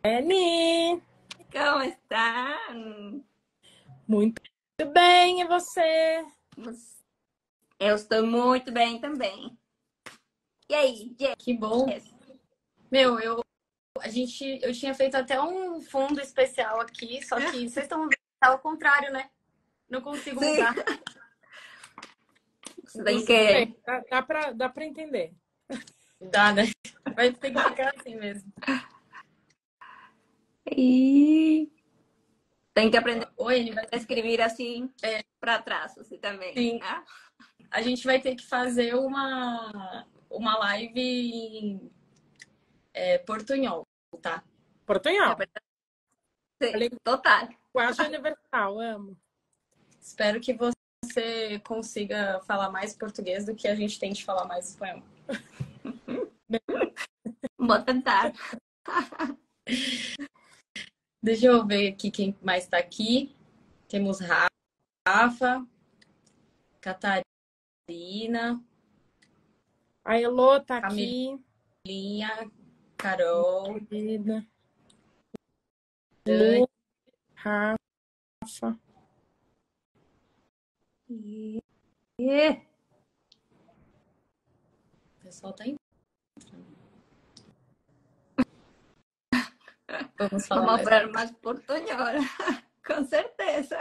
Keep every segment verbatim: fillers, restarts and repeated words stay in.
Eni, Como estão? muito bem, e você? Eu estou muito bem também. E aí, Que bom. Jess? Meu, eu, a gente, eu tinha feito até um fundo especial aqui, só que vocês estão tá ao contrário, né? Não consigo Sim. mudar. Você tem Bem, que... dá, dá, pra, dá pra entender. Dá, né? Vai ter que ficar assim mesmo. E... Tem que aprender Oi, ele vai... a escrever assim, É. para trás, assim também. Sim. Né? A gente vai ter que fazer uma, uma live em é, portunhol, tá? Portunhol. Sim, Falei total. quase universal, amo. Espero que você consiga falar mais português do que a gente tente falar mais espanhol. Vou tentar. Deixa eu ver aqui quem mais está aqui. Temos Rafa, Catarina, A Elô tá aqui. Linha, Carol, Querida. Dani. Lu, Rafa. E... O pessoal tá indo. Vamos falar Vamos mais. falar mais portunhol, com certeza.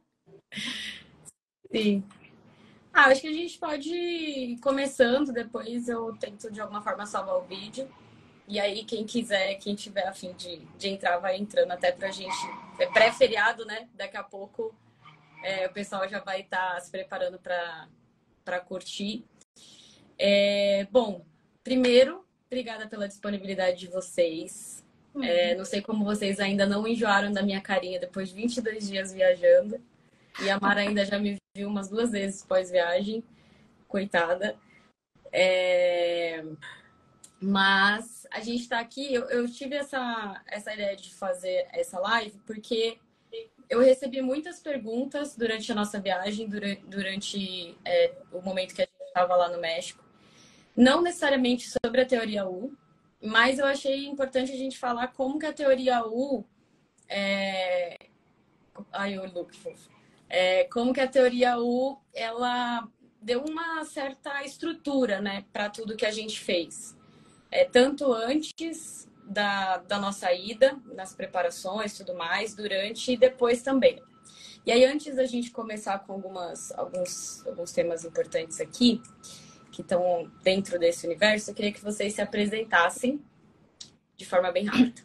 Sim. Ah, acho que a gente pode ir começando, depois eu tento de alguma forma salvar o vídeo. E aí, quem quiser, quem tiver a fim de, de entrar, vai entrando até pra gente. É pré-feriado, né? Daqui a pouco é, o pessoal já vai estar tá se preparando para curtir. É, bom, primeiro, obrigada pela disponibilidade de vocês. Uhum. É, não sei como vocês ainda não enjoaram da minha carinha depois de vinte e dois dias viajando. E a Mara ainda já me viu umas duas vezes pós-viagem. Coitada. É... Mas a gente está aqui, eu, eu tive essa, essa ideia de fazer essa live porque eu recebi muitas perguntas durante a nossa viagem, durante, durante é, o momento que a gente estava lá no México. Não necessariamente sobre a teoria U, mas eu achei importante a gente falar como que a teoria U... É... Ai, o look fofo. É, como que a teoria U, ela deu uma certa estrutura, né, para tudo que a gente fez. É, tanto antes da, da nossa ida, nas preparações e tudo mais, durante e depois também. E aí, antes da gente começar com algumas, alguns, alguns temas importantes aqui, que estão dentro desse universo, eu queria que vocês se apresentassem de forma bem rápida.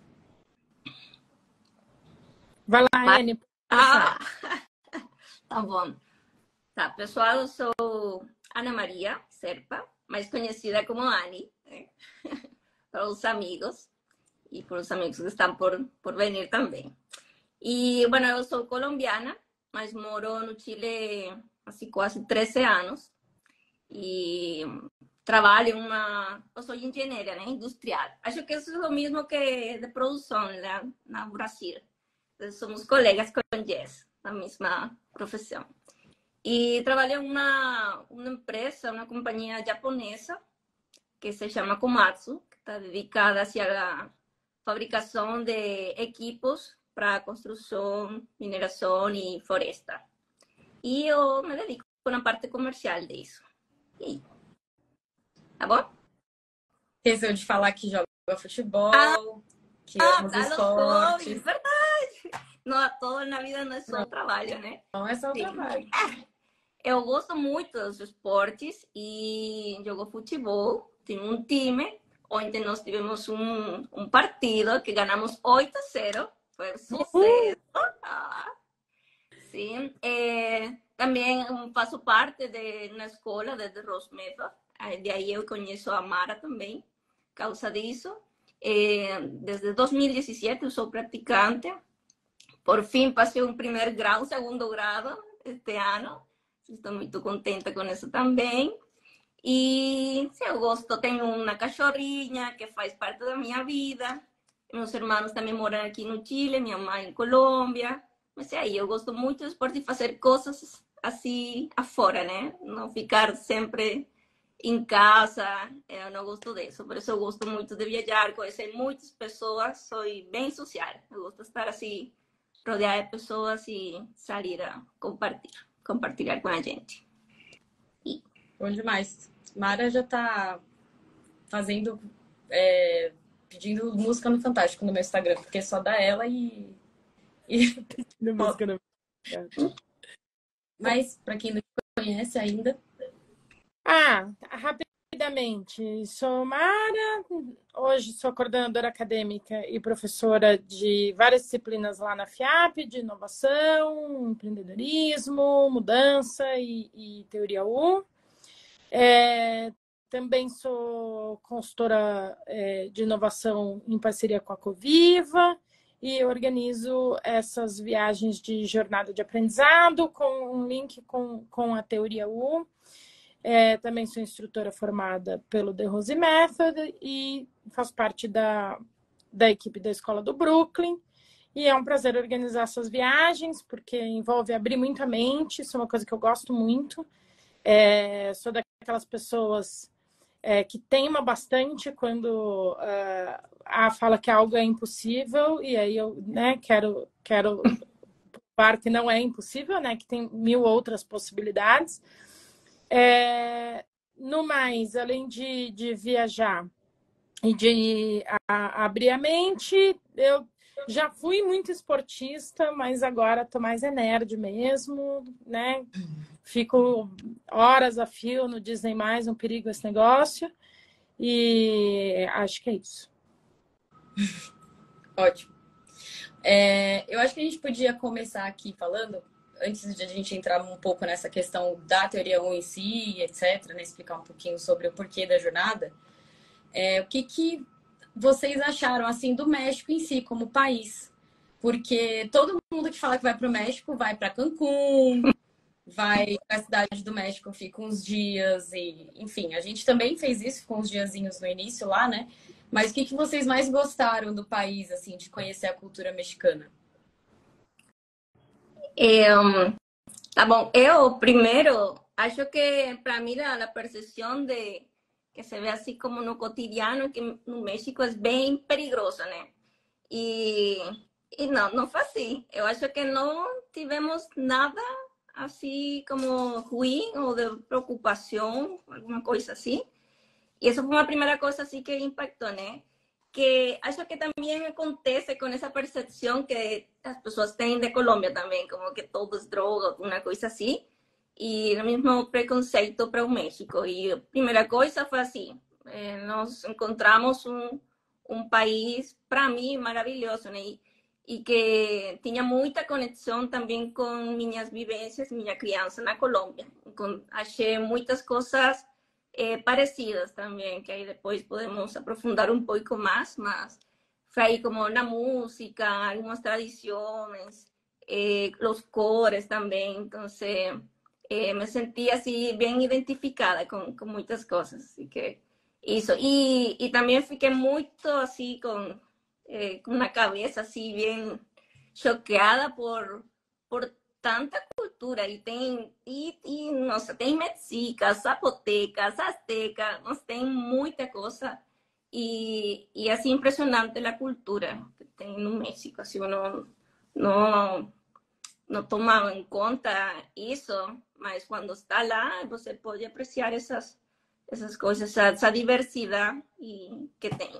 Vai lá, Eni. Ah, tá bom. Tá, pessoal, eu sou Ana Maria Serpa, mais conhecida como Ani, né? Para os amigos e para os amigos que estão por, por venir também. E, bueno, eu sou colombiana, mas moro no Chile há quase treze anos. E trabalho em uma... Eu sou engenheira, né? Industrial. Acho que isso é o mesmo que de produção, né? No Brasil. Somos colegas com Jess, na mesma profissão. E trabalho em uma, uma empresa, uma companhia japonesa, que se chama Komatsu, que está dedicada hacia a fabricação de equipos para construção, mineração e floresta. E eu me dedico na parte comercial disso. E... Tá bom? Esqueceu de falar que joga futebol, ah, que ah, ama os tá esportes. Hobby, verdade! Não, todo na vida não é só não, o trabalho, né? Não é só o Sim. trabalho. Eu gosto muito dos esportes e jogo futebol. Tenho um time. Ontem nós tivemos um, um partido que ganhamos oito a zero. Foi um sucesso. Ah, sim. É, também faço parte de uma escola de Rosmethod. De aí eu conheço a Mara também, por causa disso. É, desde dois mil e dezessete eu sou praticante. Por fim, passei um primeiro grau, segundo grado este ano. Estou muito contenta com isso também. E se eu gosto, tenho uma cachorrinha que faz parte da minha vida. Meus irmãos também moram aqui no Chile, minha mãe em Colômbia. Mas aí, eu gosto muito do esporte e fazer coisas assim afora, né? Não ficar sempre em casa, eu não gosto disso. Por isso eu gosto muito de viajar, conhecer muitas pessoas, sou bem social. Eu gosto de estar assim, rodeada de pessoas e sair a compartilhar, compartilhar com a gente. E... Bom demais. Mara já tá fazendo, é, pedindo música no Fantástico no meu Instagram, porque só dá ela e... e... música no... Mas, para quem não conhece ainda... Ah, rapidamente. Sou Mara, hoje sou coordenadora acadêmica e professora de várias disciplinas lá na FIAP, de inovação, empreendedorismo, mudança e, e teoria U. É, também sou consultora é, de inovação em parceria com a Coviva e organizo essas viagens de jornada de aprendizado com um link com, com a teoria U. É, também sou instrutora formada pelo The Rose Method e faço parte da, da equipe da Escola do Brooklyn. E é um prazer organizar essas viagens, porque envolve abrir muito a mente, isso é uma coisa que eu gosto muito. É, sou daquelas pessoas é, que teima bastante quando uh, a fala que algo é impossível, e aí eu né, quero, quero provar que não é impossível, né, que tem mil outras possibilidades. É, no mais, além de, de viajar e de a, abrir a mente, eu já fui muito esportista, mas agora estou mais nerd mesmo, né? Fico horas a fio no Disney mais, um perigo esse negócio. E acho que é isso. Ótimo. É, eu acho que a gente podia começar aqui falando, antes de a gente entrar um pouco nessa questão da teoria um em si, etcétera, né, explicar um pouquinho sobre o porquê da jornada, é, o que, que vocês acharam assim do México em si, como país? Porque todo mundo que fala que vai para o México vai para Cancún, vai para a cidade do México, fica uns dias, e enfim, a gente também fez isso, ficou uns diazinhos no início lá, né? Mas o que, que vocês mais gostaram do país, assim, de conhecer a cultura mexicana? Um, tá bom, eu primeiro acho que para mim a, a percepção de que se vê assim como no cotidiano que no México é bem perigoso, né? E, e não, não foi assim. Eu acho que não tivemos nada assim como ruim ou de preocupação, alguma coisa assim. E isso foi uma primeira coisa assim que impactou, né? Que acho que também acontece com essa percepção que as pessoas têm de Colômbia também, como que todo é droga, uma coisa assim, e o mesmo preconceito para o México. E a primeira coisa foi assim, eh, nós encontramos um, um país, para mim, maravilhoso, né? E, e que tinha muita conexão também com minhas vivências, minha criança na Colômbia. Com, achei muitas coisas Eh, parecidas también, que ahí después podemos aprofundar un poco más, más fue ahí como la música, algunas tradiciones, eh, los cores también, entonces eh, me sentí así bien identificada con, con muchas cosas, así que eso, y, y también fiqué mucho así con, eh, con una cabeza así bien choqueada por, por tanta cultura e tem e, e nossa tem mexicas, zapotecas, aztecas, nós tem muita coisa e, e assim impressionante a cultura que tem no México, assim não não não toma em conta isso, mas quando está lá você pode apreciar essas essas coisas, essa, essa diversidade e, que tem.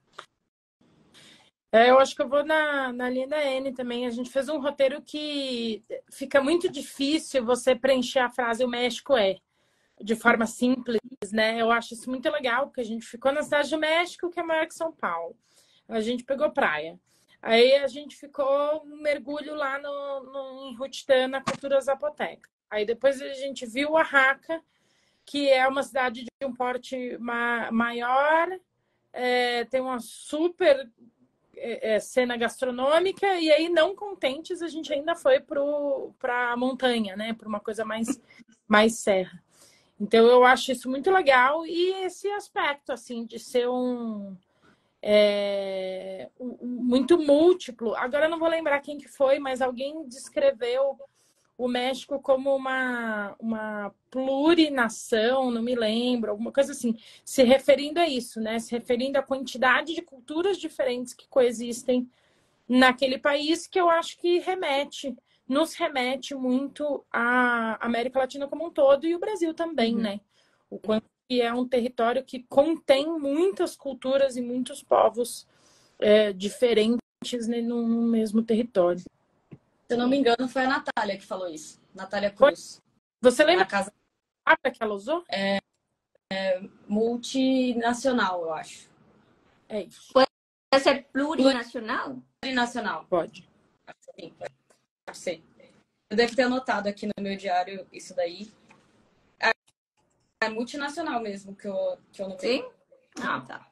É, eu acho que eu vou na, na linha da N também. A gente fez um roteiro que fica muito difícil você preencher a frase o México é, de forma simples, né? Eu acho isso muito legal, porque a gente ficou na cidade do México, que é maior que São Paulo. A gente pegou praia. Aí a gente ficou um mergulho lá no, no, em Juchitán, na cultura zapoteca. Aí depois a gente viu Oaxaca, que é uma cidade de um porte ma maior, é, tem uma super... É, cena gastronômica, e aí, não contentes, a gente ainda foi para a montanha, né? Para uma coisa mais, mais serra. Então, eu acho isso muito legal. E esse aspecto, assim, de ser um... É, um muito múltiplo. Agora, eu não vou lembrar quem que foi, mas alguém descreveu o México como uma, uma plurinação, não me lembro, alguma coisa assim, se referindo a isso, né? Se referindo à quantidade de culturas diferentes que coexistem naquele país, que eu acho que remete, nos remete muito à América Latina como um todo e o Brasil também, Uhum. né? O quanto que é um território que contém muitas culturas e muitos povos é, diferentes, né, no mesmo território. Se eu não me engano, foi a Natália que falou isso. Natália Foi? Cruz. Você lembra Na casa a palavra que ela usou? multinacional, eu acho. É isso. Pode ser plurinacional? Plurinacional. Pode. Sim, pode ser. Eu devo ter anotado aqui no meu diário isso daí. É multinacional mesmo que eu, que eu notei. Sim? Ah, tá.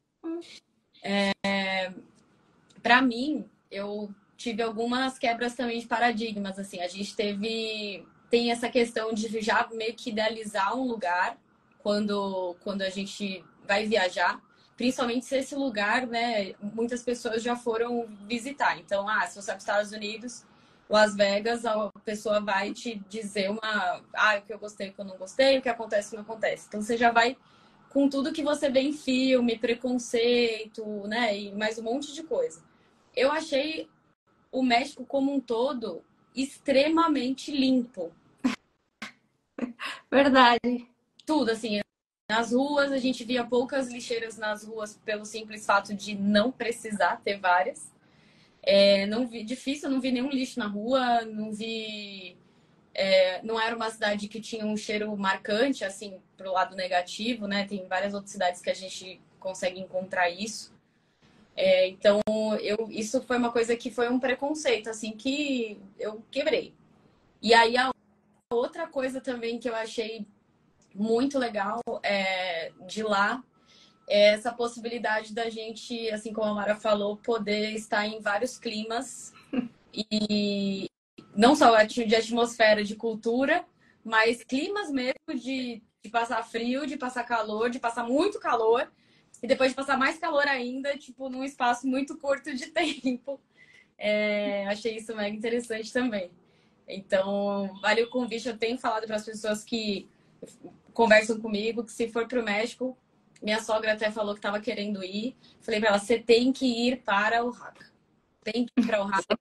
Para mim, eu tive algumas quebras também de paradigmas, assim, a gente teve tem essa questão de já meio que idealizar um lugar quando quando a gente vai viajar, principalmente se esse lugar, né, muitas pessoas já foram visitar. Então, ah, se você vai para os Estados Unidos, Las Vegas, a pessoa vai te dizer uma, ah, o que eu gostei, o que eu não gostei, o que acontece, o que não acontece. Então, você já vai com tudo que você vê em filme, preconceito, né, e mais um monte de coisa. Eu achei o México como um todo extremamente limpo. Verdade. Tudo, assim, nas ruas a gente via poucas lixeiras nas ruas pelo simples fato de não precisar ter várias. É, não vi, difícil, não vi nenhum lixo na rua, não vi... É, não era uma cidade que tinha um cheiro marcante, assim, pro lado negativo, né? Tem várias outras cidades que a gente consegue encontrar isso. É, então, eu, isso foi uma coisa que foi um preconceito, assim, que eu quebrei. E aí, a outra coisa também que eu achei muito legal é, de lá é essa possibilidade da gente, assim como a Mara falou, poder estar em vários climas e não só de atmosfera, de cultura, mas climas mesmo de, de passar frio, de passar calor, de passar muito calor e depois de passar mais calor ainda, tipo, num espaço muito curto de tempo. É, achei isso mega interessante também. Então, vale o convite. Eu tenho falado para as pessoas que conversam comigo que se for para o México, minha sogra até falou que estava querendo ir. Falei para ela, você tem que ir para Oaxaca. Tem que ir para Oaxaca.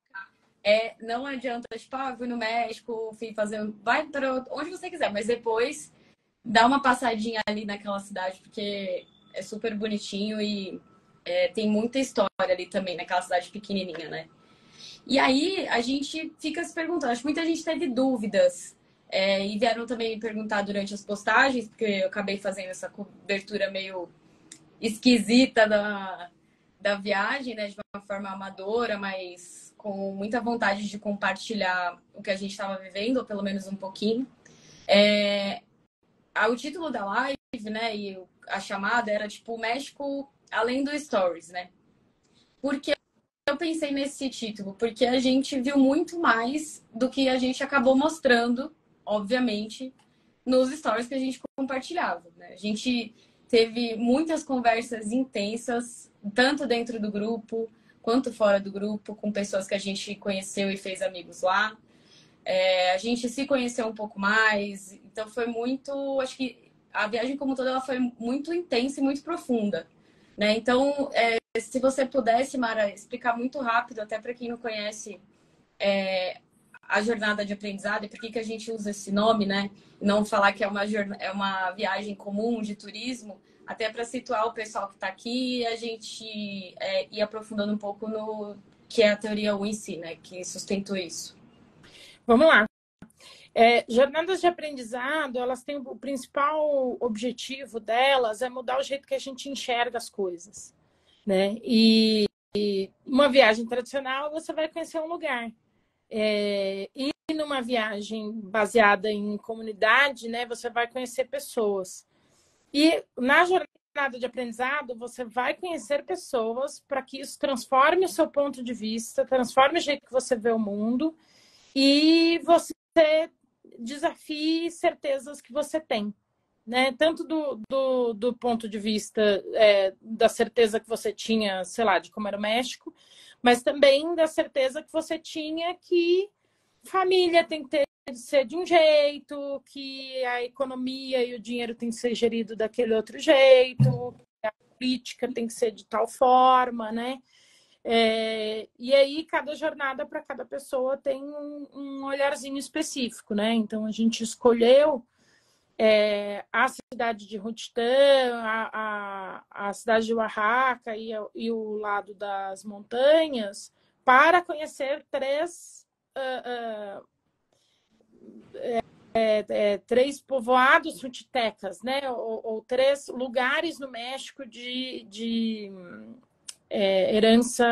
É, não adianta, tipo, ah, fui no México, fui fazer... Vai para onde você quiser, mas depois dá uma passadinha ali naquela cidade, porque é super bonitinho e é, tem muita história ali também, naquela cidade pequenininha, né? E aí a gente fica se perguntando, acho que muita gente teve dúvidas. É, e vieram também me perguntar durante as postagens, porque eu acabei fazendo essa cobertura meio esquisita da, da viagem, né? De uma forma amadora, mas com muita vontade de compartilhar o que a gente estava vivendo, ou pelo menos um pouquinho. É, o título da live, né, e a chamada era tipo o México além do Stories, né? Porque eu pensei nesse título, porque a gente viu muito mais do que a gente acabou mostrando, obviamente, nos stories que a gente compartilhava, né? A gente teve muitas conversas intensas, tanto dentro do grupo quanto fora do grupo, com pessoas que a gente conheceu e fez amigos lá. É, a gente se conheceu um pouco mais, então foi muito, acho que a viagem como toda ela foi muito intensa e muito profunda, né? Então, é, se você pudesse, Mara, explicar muito rápido, até para quem não conhece é, a jornada de aprendizado e por que que a gente usa esse nome, né? Não falar que é uma, é uma viagem comum de turismo, até para situar o pessoal que está aqui e a gente é, ir aprofundando um pouco no que é a teoria U em si, né? Que sustentou isso. Vamos lá. É, jornadas de aprendizado, elas têm o principal objetivo delas é mudar o jeito que a gente enxerga as coisas, né? E, e uma viagem tradicional, você vai conhecer um lugar. É, e numa viagem baseada em comunidade, né, você vai conhecer pessoas. E na jornada de aprendizado, você vai conhecer pessoas para que isso transforme o seu ponto de vista, transforme o jeito que você vê o mundo e você desafie certezas que você tem, né? Tanto do, do, do ponto de vista é, da certeza que você tinha, sei lá, de como era o México, mas também da certeza que você tinha que família tem que ter, ser de um jeito, que a economia e o dinheiro tem que ser gerido daquele outro jeito, a política tem que ser de tal forma, né? É, e aí, cada jornada para cada pessoa tem um, um olharzinho específico, né? Então, a gente escolheu é, a cidade de Juchitán, a, a, a cidade de Oaxaca e, e o lado das montanhas para conhecer três... Uh, uh, É, é, três povoados chutitecas, né? Ou, ou três lugares no México de, de é, herança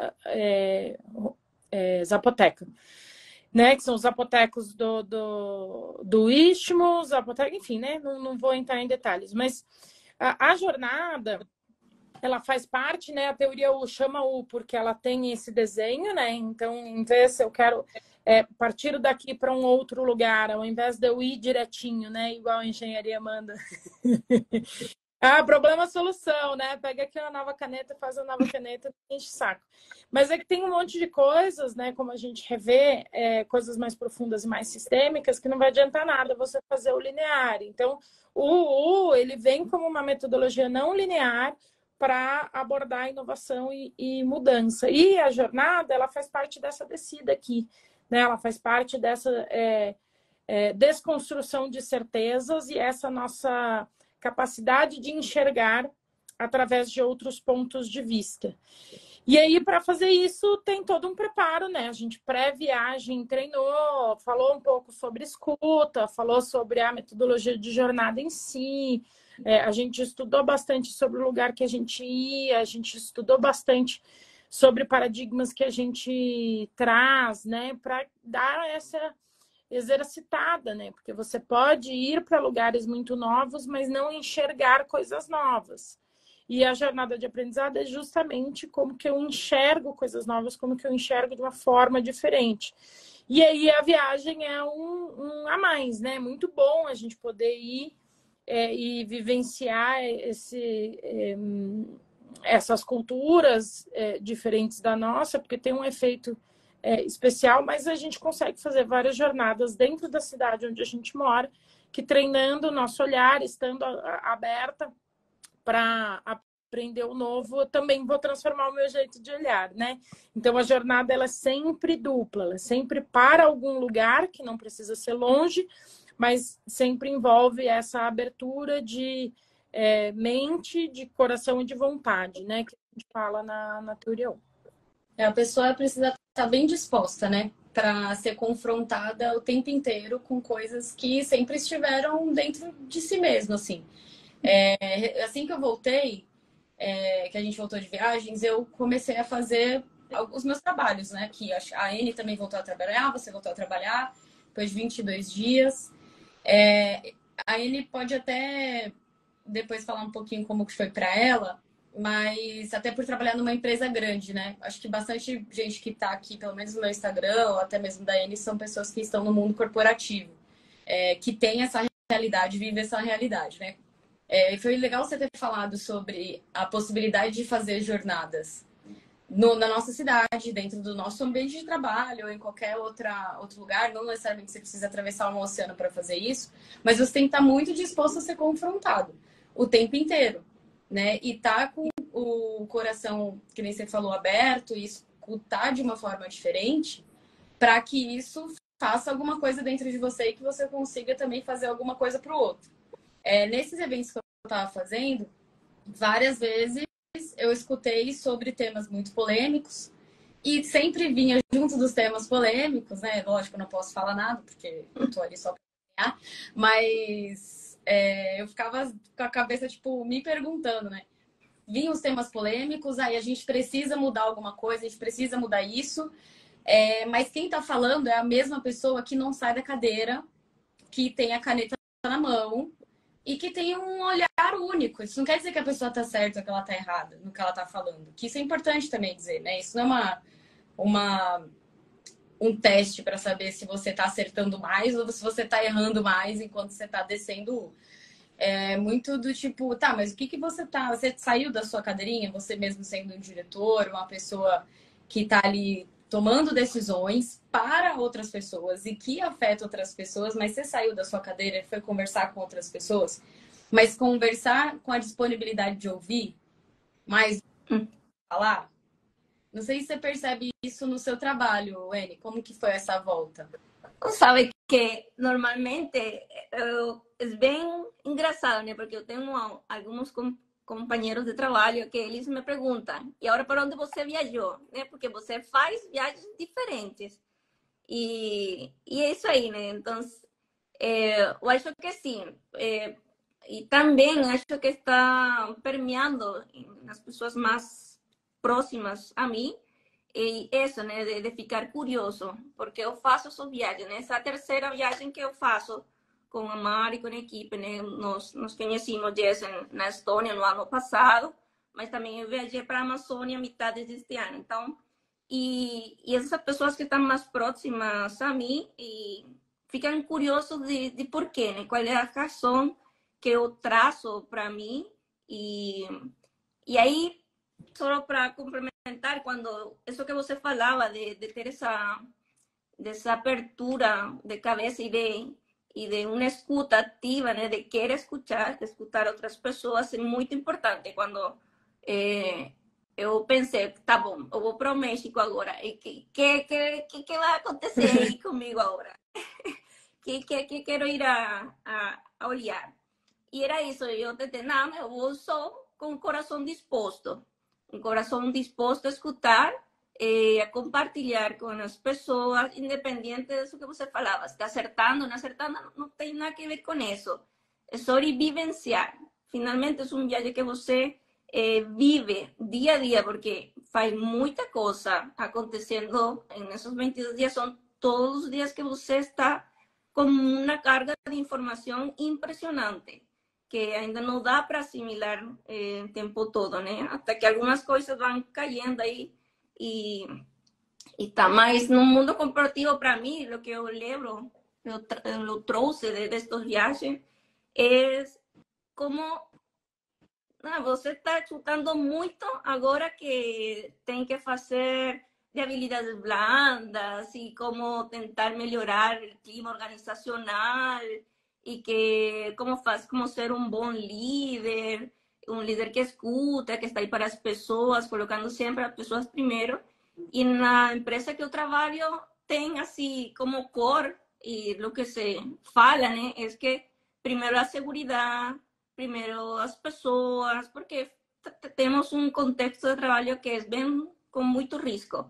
é, é, zapoteca, né? Que são os zapotecos do, do, do Istmo, zapoteca, enfim, né? Não, não vou entrar em detalhes, mas a, a jornada ela faz parte, né? A teoria U chama U porque ela tem esse desenho, né? Então, em vez se eu quero é, partir daqui para um outro lugar, ao invés de eu ir direitinho, né? Igual a engenharia manda. Ah, problema solução, né? Pega aqui uma nova caneta, faz uma nova caneta, enche o saco. Mas é que tem um monte de coisas, né? Como a gente revê, é, coisas mais profundas e mais sistêmicas, que não vai adiantar nada você fazer o linear. Então, o U, ele vem como uma metodologia não linear para abordar inovação e, e mudança. E a jornada, ela faz parte dessa descida aqui, né? Ela faz parte dessa é, é, desconstrução de certezas e essa nossa capacidade de enxergar através de outros pontos de vista. E aí, para fazer isso, tem todo um preparo, né? A gente pré-viagem treinou, falou um pouco sobre escuta, falou sobre a metodologia de jornada em si, é, a gente estudou bastante sobre o lugar que a gente ia, a gente estudou bastante sobre paradigmas que a gente traz, né? Para dar essa exercitada, né? Porque você pode ir para lugares muito novos, mas não enxergar coisas novas. E a jornada de aprendizado é justamente como que eu enxergo coisas novas, como que eu enxergo de uma forma diferente. E aí a viagem é um, um a mais, né? Muito bom a gente poder ir é, e vivenciar esse, é, essas culturas é, diferentes da nossa, porque tem um efeito É, especial, mas a gente consegue fazer várias jornadas dentro da cidade onde a gente mora, que treinando o nosso olhar, estando a, a, aberta para aprender o novo, eu também vou transformar o meu jeito de olhar, né? Então a jornada ela é sempre dupla, ela é sempre para algum lugar que não precisa ser longe, mas sempre envolve essa abertura de é, mente, de coração e de vontade, né? Que a gente fala na, na teoria um. É, a pessoa precisa estar bem disposta, né? Para ser confrontada o tempo inteiro com coisas que sempre estiveram dentro de si mesmo, assim. É, assim que eu voltei, é, que a gente voltou de viagens, eu comecei a fazer os meus trabalhos, né? Que a Anne também voltou a trabalhar, você voltou a trabalhar, depois de vinte e dois dias. É, a Anne pode até depois falar um pouquinho como que foi para ela, mas até por trabalhar numa empresa grande, né? Acho que bastante gente que está aqui, pelo menos no meu Instagram, ou até mesmo da Anne, são pessoas que estão no mundo corporativo, é, que tem essa realidade, vive essa realidade, né? É, foi legal você ter falado sobre a possibilidade de fazer jornadas no, na nossa cidade, dentro do nosso ambiente de trabalho, ou em qualquer outra, outro lugar. Não necessariamente você precisa atravessar um oceano para fazer isso, mas você tem que estar muito disposto a ser confrontado o tempo inteiro. Né? E tá com o coração, que nem você falou, aberto e escutar de uma forma diferente para que isso faça alguma coisa dentro de você e que você consiga também fazer alguma coisa para o outro. É, nesses eventos que eu estava fazendo, várias vezes eu escutei sobre temas muito polêmicos e sempre vinha junto dos temas polêmicos, né? Lógico, eu não posso falar nada porque eu tô ali só para ganhar, mas É, eu ficava com a cabeça, tipo, me perguntando, né? Vinham os temas polêmicos, aí a gente precisa mudar alguma coisa, a gente precisa mudar isso. É, mas quem tá falando é a mesma pessoa que não sai da cadeira, que tem a caneta na mão e que tem um olhar único. Isso não quer dizer que a pessoa tá certa ou que ela tá errada no que ela tá falando. Que isso é importante também dizer, né? Isso não é uma... uma um teste para saber se você está acertando mais ou se você está errando mais enquanto você está descendo. É muito do tipo, tá, mas o que, que você tá... Você saiu da sua cadeirinha, você mesmo sendo um diretor, uma pessoa que está ali tomando decisões para outras pessoas e que afetam outras pessoas, mas você saiu da sua cadeira e foi conversar com outras pessoas, mas conversar com a disponibilidade de ouvir, mais Hum. falar. Não sei se você percebe isso no seu trabalho, Eni. Como que foi essa volta? Sabe que normalmente eu, é bem engraçado, né? Porque eu tenho alguns com, companheiros de trabalho que eles me perguntam, e agora para onde você viajou? Né? Porque você faz viagens diferentes. E, e é isso aí, né? Então, é, eu acho que sim. É, e também acho que está permeando nas pessoas mais próximas a mim. E isso, né, de, de ficar curioso, porque eu faço essas viagens, né? Essa é a terceira viagem que eu faço com a Mari, com a equipe, né? Nós nos conhecemos na Estônia no ano passado, mas também eu viajei para a Amazônia a metade deste ano. Então, e, e essas pessoas que estão mais próximas a mim e ficam curiosos de, de por quê, né? Qual é a razão que eu traço para mim. E, e aí, só para complementar, quando isso que você falava de, de ter essa, dessa abertura de cabeça e de, e de uma escuta ativa, né, de querer escutar, de escutar outras pessoas, é muito importante. Quando eh, eu pensei, tá bom, eu vou para o México agora, e que que, que, que, que vai acontecer aí comigo agora? que, que, que quero ir a, a, a olhar? E era isso, eu tentei, não, eu vou só com o coração disposto. Um coração disposto a escutar, eh, a compartilhar com as pessoas, independente disso que você falava. Está acertando, não acertando, não tem nada a ver com isso. É sobre vivenciar. Finalmente, é um viagem que você eh, vive dia a dia, porque faz muita coisa acontecendo nesses vinte e dois dias. São todos os dias que você está com uma carga de informação impressionante, que ainda não dá para assimilar eh, o tempo todo, né? Até que algumas coisas vão caindo aí e está mais no mundo corporativo. Para mim, o que eu lembro, eu, eu trouxe de, destas viagens, é como não, você está escutando muito agora que tem que fazer de habilidades blandas e como tentar melhorar o clima organizacional e que como faz como ser um bom líder, um líder que escuta, que está aí para as pessoas, colocando sempre as pessoas primeiro. E na empresa que eu trabalho tem assim como core e o que se fala, né, é que primeiro a segurança, primeiro as pessoas, porque temos um contexto de trabalho que é bem com muito risco.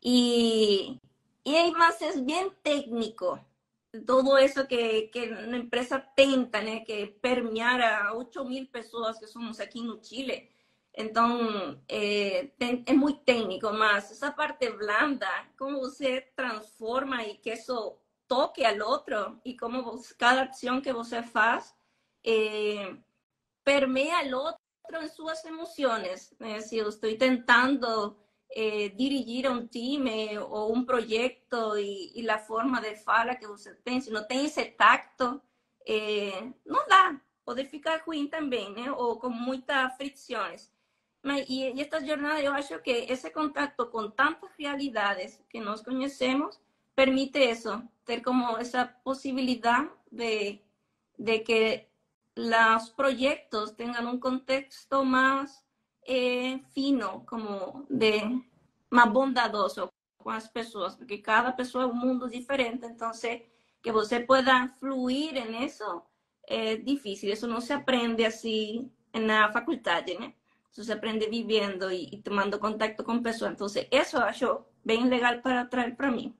E, y además es bien técnico. Todo eso que, que una empresa tenta, ¿no? Que permear a ocho mil pessoas que somos aquí en Chile. Entonces, eh, es muy técnico, más esa parte blanda, cómo você transforma y que eso toque al otro y cómo vos, cada acción que você faz eh, permea al otro en sus emociones. Eh, si yo estoy tentando Eh, dirigir a um time ou um projeto e, e a forma de fala que você tem, se não tem esse tacto, eh, não dá. Pode ficar ruim também, né? Ou com muitas fricções. Mas, e, e esta jornada, eu acho que esse contato com tantas realidades que nós conhecemos permite isso, ter como essa possibilidade de, de que os projetos tenham um contexto mais Eh, fino, como de más bondadoso con las personas, porque cada persona es un mundo diferente, entonces que você pueda fluir en eso es difícil, eso no se aprende así en la facultad, ¿no? Eso se aprende viviendo y, y tomando contacto con personas, entonces eso acho bem legal para trazer para mim.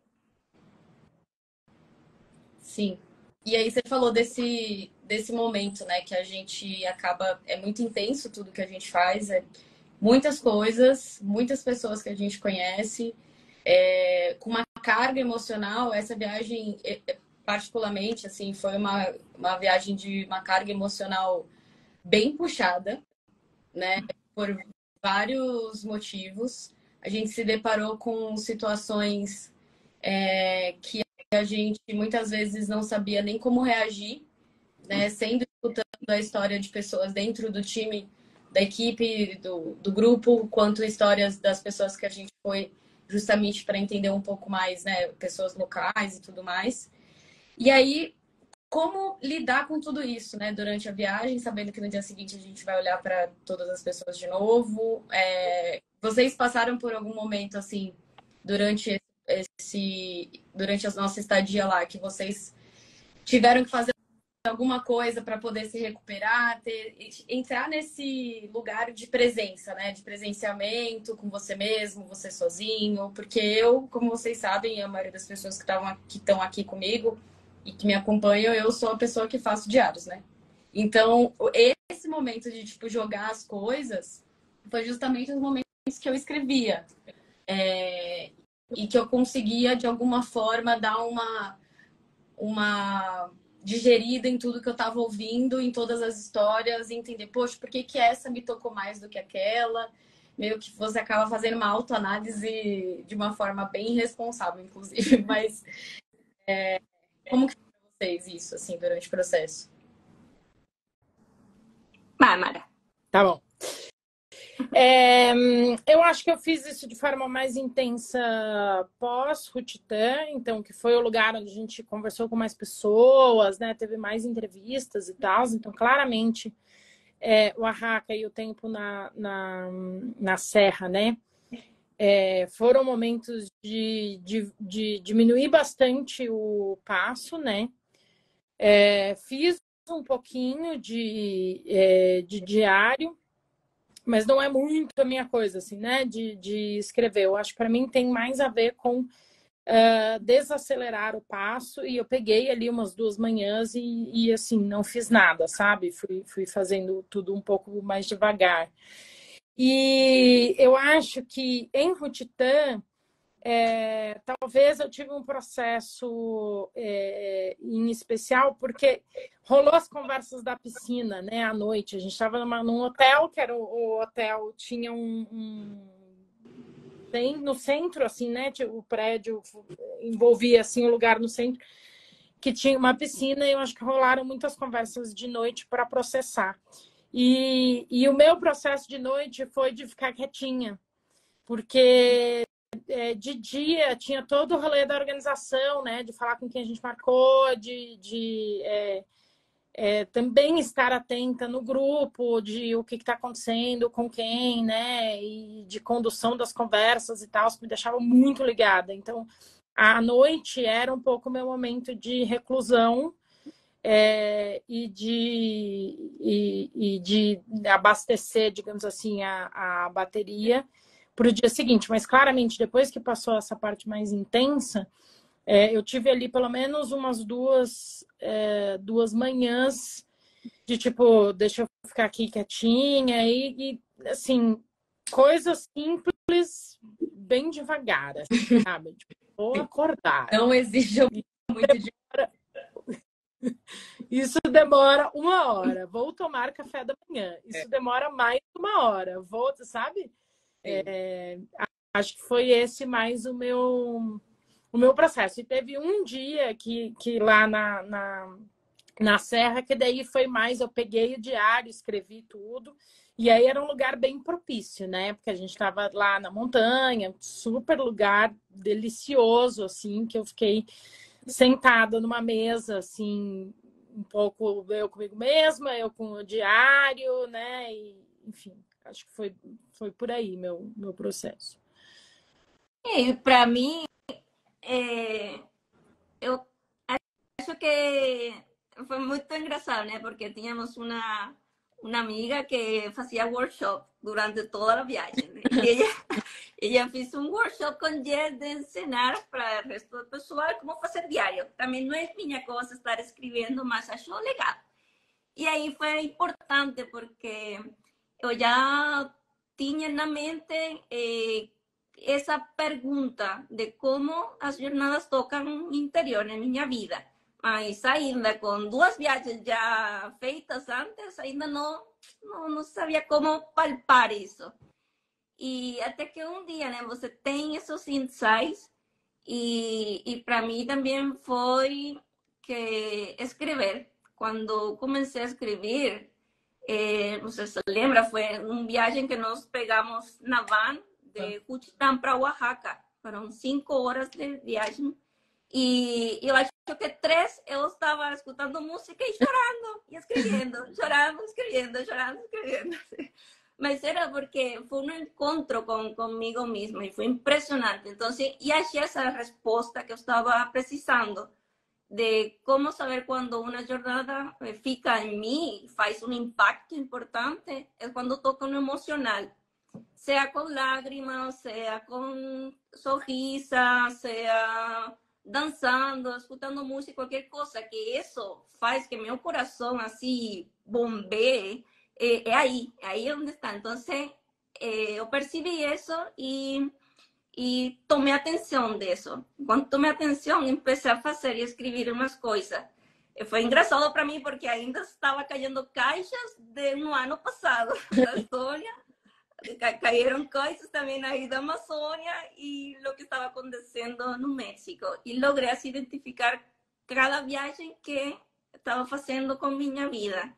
Sim. E aí você falou desse, desse momento, né, que a gente acaba, é muito intenso tudo que a gente faz, é muitas coisas, muitas pessoas que a gente conhece, é, com uma carga emocional. Essa viagem, particularmente, assim, foi uma, uma viagem de uma carga emocional bem puxada, né, por vários motivos. A gente se deparou com situações é, que a gente muitas vezes não sabia nem como reagir, né? Sendo escutando a história de pessoas dentro do time, da equipe, do, do grupo, quanto histórias das pessoas que a gente foi justamente para entender um pouco mais, né, pessoas locais e tudo mais. E aí, como lidar com tudo isso, né, durante a viagem, sabendo que no dia seguinte a gente vai olhar para todas as pessoas de novo. É... Vocês passaram por algum momento, assim, durante esse, durante a nossa estadia lá, que vocês tiveram que fazer alguma coisa para poder se recuperar, ter, entrar nesse lugar de presença, né? De presenciamento com você mesmo, você sozinho, porque eu, como vocês sabem, a maioria das pessoas que estavam que estão aqui comigo e que me acompanham, eu sou a pessoa que faço diários, né? Então, esse momento de tipo jogar as coisas foi justamente os momentos que eu escrevia. É, e que eu conseguia de alguma forma dar uma uma digerida em tudo que eu estava ouvindo, em todas as histórias, e entender, poxa, por que que essa me tocou mais do que aquela? Meio que você acaba fazendo uma autoanálise de uma forma bem irresponsável, inclusive. Mas é, como que foi para vocês isso, assim, durante o processo? Vai, Mara. Tá bom. É, eu acho que eu fiz isso de forma mais intensa pós-Rutitã, então, que foi o lugar onde a gente conversou com mais pessoas, né? Teve mais entrevistas e tal. Então, claramente, é, o Oaxaca e o tempo na, na, na Serra, né? É, foram momentos de, de, de diminuir bastante o passo, né? É, fiz um pouquinho de, é, de diário, mas não é muito a minha coisa, assim, né? De, de escrever. Eu acho que para mim tem mais a ver com uh, desacelerar o passo. E eu peguei ali umas duas manhãs e, e assim, não fiz nada, sabe? Fui, fui fazendo tudo um pouco mais devagar. E eu acho que em Rutitã, é, talvez eu tive um processo é, em especial, porque rolou as conversas da piscina, né, à noite. A gente estava num hotel, que era o, o hotel, tinha um, um tem, no centro, assim, né, o prédio envolvia, assim, um lugar no centro, que tinha uma piscina, e eu acho que rolaram muitas conversas de noite para processar. E, e o meu processo de noite foi de ficar quietinha, porque é, de dia tinha todo o rolê da organização, né? De falar com quem a gente marcou, de, de é, é, também estar atenta no grupo, de o que está acontecendo, com quem, né? E de condução das conversas e tal, que me deixava muito ligada. Então, a noite era um pouco o meu momento de reclusão. É, e, de, e, e de abastecer, digamos assim, a, a bateria para o dia seguinte. Mas, claramente, depois que passou essa parte mais intensa, é, eu tive ali pelo menos umas duas, é, duas manhãs de, tipo, deixa eu ficar aqui quietinha e, e assim, coisas simples, bem devagar, sabe? Tipo, vou acordar. Não exige muito de... Isso demora uma hora. Vou tomar café da manhã. Isso demora mais uma hora. Vou, sabe? É, acho que foi esse mais o meu, o meu processo. E teve um dia que, que lá na, na, na Serra, que daí foi mais, eu peguei o diário, escrevi tudo. E aí era um lugar bem propício, né? Porque a gente estava lá na montanha, super lugar delicioso, assim, que eu fiquei sentada numa mesa, assim, um pouco eu comigo mesma, eu com o diário, né? E, enfim, acho que foi, foi por aí meu, meu processo. E para mim, é, eu acho que foi muito engraçado, né? Porque tínhamos uma, uma amiga que fazia workshop durante toda a viagem. Né? E ela, ela fez um workshop com Jess de ensinar para o resto do pessoal como fazer diário. Também não é minha coisa estar escrevendo, mas achou legal. E aí foi importante porque eu já tinha na mente eh, essa pergunta de como as jornadas tocam interior na minha vida. Mas ainda com duas viagens já feitas antes, ainda não, não, não sabia como palpar isso. E até que um dia, né, você tem esses insights e, e para mim também foi que escrever. Quando comecei a escrever, eh, não sei se lembra, foi uma viagem que nós pegamos na van de Juchitán para Oaxaca. Foram cinco horas de viagem. E eu acho que três eu estava escutando música e chorando, e escrevendo, chorando, escrevendo, chorando, escrevendo. Mas era porque foi um encontro com, comigo mesma e foi impressionante. Então, e achei essa resposta que eu estava precisando de como saber quando uma jornada fica em mim, faz um impacto importante, é quando toca no emocional. Seja com lágrimas, seja com sorriso, seja dançando, escutando música, qualquer coisa, que isso faz que meu coração assim bombeie, é, é aí, é aí onde está. Então, é, eu percebi isso e, e tomei atenção disso. Quando tomei atenção, comecei a fazer e escrever umas coisas. E foi engraçado para mim, porque ainda estava caindo caixas de um ano passado, da Sônia. Caíram coisas também aí da Amazônia e o que estava acontecendo no México. E logrei assim, identificar cada viagem que estava fazendo com minha vida.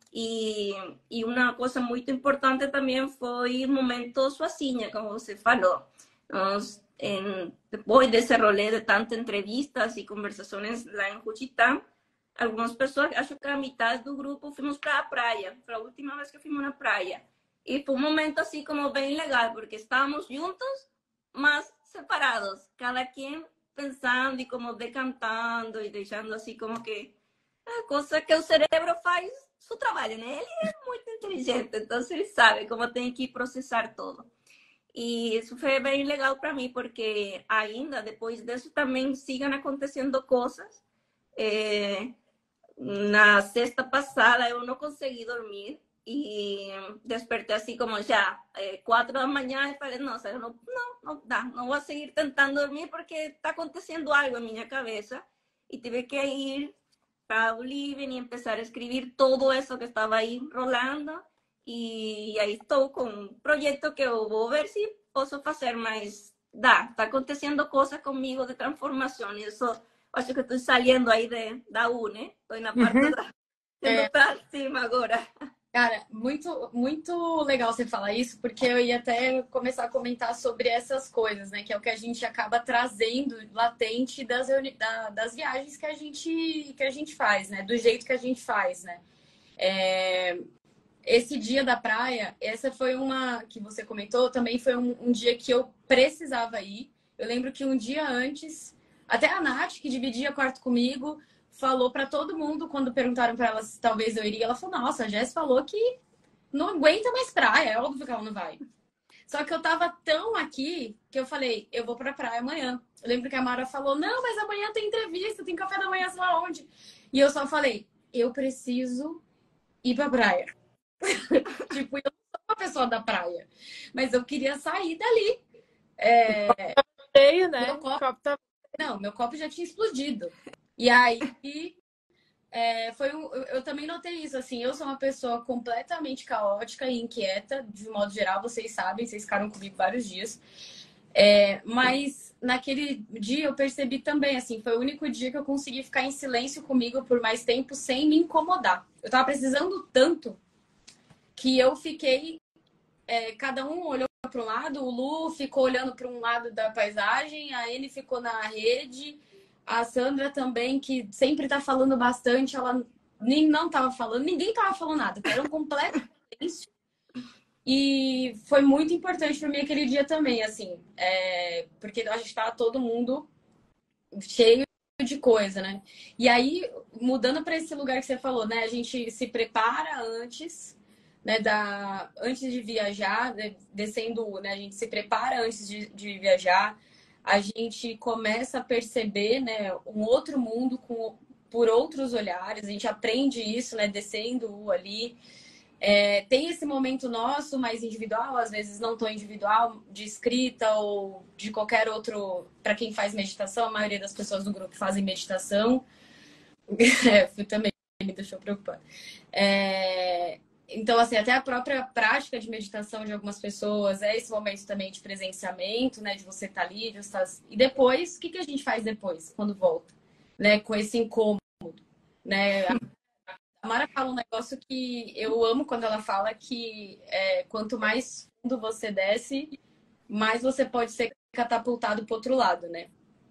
E, e uma coisa muito importante também foi o momento sozinha, como você falou. Nós, em, depois desse rolê de tantas entrevistas e conversações lá em Juchitán, algumas pessoas, acho que a metade do grupo, fomos para a praia. Foi a última vez que fomos na praia. E foi um momento assim como bem legal, porque estávamos juntos, mas separados. Cada quem pensando e como decantando e deixando assim como que a coisa que o cérebro faz seu trabalho, né? Ele é muito inteligente, então ele sabe como tem que processar tudo. E isso foi bem legal para mim, porque ainda depois disso também sigam acontecendo coisas. É, na sexta passada eu não consegui dormir. E despertei assim como já eh, quatro da manhã e falei, nossa, eu não, não, não dá, não vou seguir tentando dormir porque está acontecendo algo em minha cabeça. E tive que ir para o living e começar a escrever tudo isso que estava aí rolando. E aí estou com um projeto que eu vou ver se posso fazer, mas dá, está acontecendo coisas comigo de transformação. E isso, acho que estou saindo aí de, da U, né? Estou na parte Uhum. da... Indo para cima agora. Cara, muito, muito legal você falar isso, porque eu ia até começar a comentar sobre essas coisas, né? Que é o que a gente acaba trazendo latente das, da, das viagens que a, gente, que a gente faz, né? Do jeito que a gente faz, né? É, esse dia da praia, essa foi uma que você comentou, também foi um, um dia que eu precisava ir. Eu lembro que um dia antes, até a Nath, que dividia quarto comigo, falou para todo mundo, quando perguntaram para ela se talvez eu iria, ela falou, nossa, a Jess falou que não aguenta mais praia, é óbvio que ela não vai. Só que eu tava tão aqui que eu falei, eu vou pra praia amanhã. Eu lembro que a Mara falou, não, mas amanhã tem entrevista, tem café da manhã, sei lá onde. E eu só falei, eu preciso ir pra praia. Tipo, eu não sou uma pessoa da praia, mas eu queria sair dali. É... Cheio, né? Meu copo... copo tá... Não, meu copo já tinha explodido. E aí, é, foi um, eu, eu também notei isso, assim, eu sou uma pessoa completamente caótica e inquieta, de modo geral, vocês sabem, vocês ficaram comigo vários dias. É, mas naquele dia eu percebi também, assim, foi o único dia que eu consegui ficar em silêncio comigo por mais tempo sem me incomodar. Eu tava precisando tanto que eu fiquei, é, cada um olhou para um lado, o Lu ficou olhando para um lado da paisagem, a Anne ficou na rede... A Sandra também, que sempre tá falando bastante, ela nem não tava falando, ninguém tava falando nada, era um completo silêncio. E foi muito importante para mim aquele dia também, assim, é, porque a gente tava todo mundo cheio de coisa, né? E aí, mudando para esse lugar que você falou, né? A gente se prepara antes, né? Da, antes de viajar, né, descendo, né? A gente se prepara antes de, de viajar. A gente começa a perceber, né, um outro mundo com, por outros olhares. A gente aprende isso, né, descendo ali. É, tem esse momento nosso mais individual, às vezes não tão individual, de escrita ou de qualquer outro... Para quem faz meditação, a maioria das pessoas do grupo fazem meditação. É, também me deixou preocupada. É... Então, assim, até a própria prática de meditação de algumas pessoas é esse momento também de presenciamento, né? De você estar ali, de você estar... E depois, o que, que a gente faz depois, quando volta? Né? Com esse incômodo, né? A Mara fala um negócio que eu amo quando ela fala que é, quanto mais fundo você desce, mais você pode ser catapultado para outro lado, né?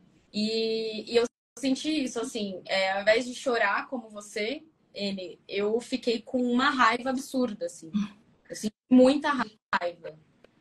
E, e eu senti isso, assim, é, ao invés de chorar como você, ele, eu fiquei com uma raiva absurda, assim. Eu senti muita raiva.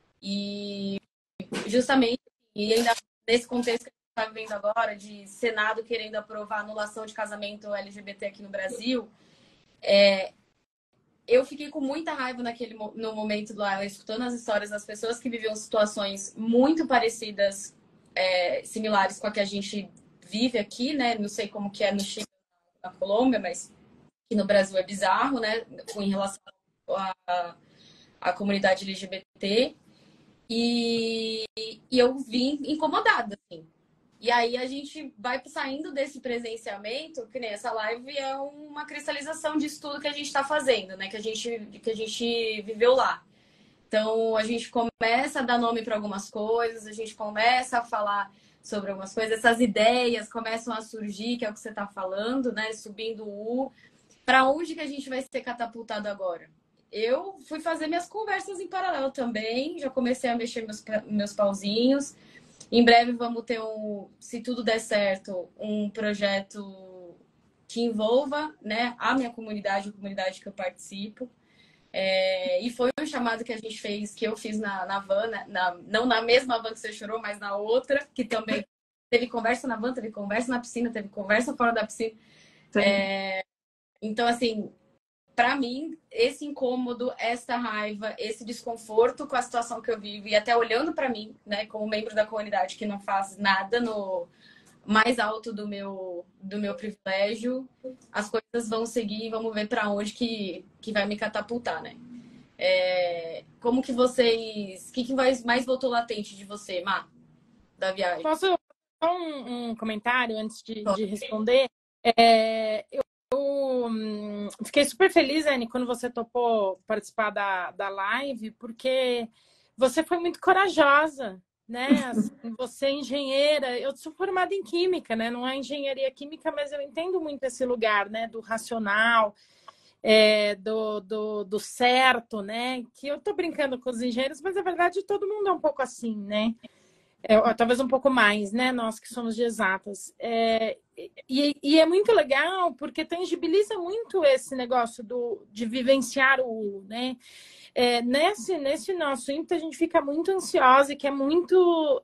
E justamente, e ainda nesse contexto que a gente está vivendo agora, de Senado querendo aprovar a anulação de casamento L G B T aqui no Brasil, é, eu fiquei com muita raiva naquele, no momento lá, escutando as histórias das pessoas que viviam situações muito parecidas, é, similares com a que a gente vive aqui, né? Não sei como que é no Chile, na Colômbia, mas aqui no Brasil é bizarro, né? Com em relação à, à comunidade L G B T. E, e eu vim incomodada, assim. E aí a gente vai saindo desse presenciamento, que nem essa live é uma cristalização disso tudo que a gente está fazendo, né? Que a gente, que a gente viveu lá. Então a gente começa a dar nome para algumas coisas, a gente começa a falar sobre algumas coisas, essas ideias começam a surgir, que é o que você está falando, né? Subindo o U. Para onde que a gente vai ser catapultado agora? Eu fui fazer minhas conversas em paralelo também, já comecei a mexer meus, meus pauzinhos. Em breve vamos ter, um, se tudo der certo, um projeto que envolva, né, a minha comunidade, a comunidade que eu participo. É, e foi um chamado que a gente fez, que eu fiz na, na van, na, não na mesma van que você chorou, mas na outra, que também teve conversa na van, teve conversa na piscina, teve conversa fora da piscina. É, então, assim, para mim, esse incômodo, essa raiva, esse desconforto com a situação que eu vivo, e até olhando para mim, né, como membro da comunidade que não faz nada no mais alto do meu, do meu privilégio, as coisas vão seguir, vamos ver para onde que, que vai me catapultar, né? É, como que vocês... O que, que mais voltou latente de você, Má, da viagem? Posso só um, um comentário antes de, de responder? É, eu Eu fiquei super feliz, Anne, quando você topou participar da, da live, porque você foi muito corajosa, né? Assim, você é engenheira, eu sou formada em química, né? Não é engenharia química, mas eu entendo muito esse lugar, né? Do racional, é, do, do, do certo, né? Que eu tô brincando com os engenheiros, mas na verdade todo mundo é um pouco assim, né? É, talvez um pouco mais, né? Nós que somos de exatas. É, e, e é muito legal porque tangibiliza muito esse negócio do, de vivenciar o, né? É, nesse, nesse nosso ímpeto, a gente fica muito ansiosa e quer muito